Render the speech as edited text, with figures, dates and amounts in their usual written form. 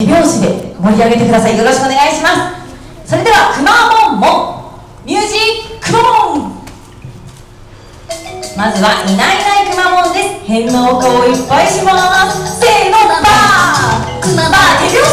手拍子で盛り上げてください。よろしくお願いします。それではくまモンモンミュージックくまモン。まずはいないいないくまモンです。変なお顔いっぱいします。せーの、バーバー手拍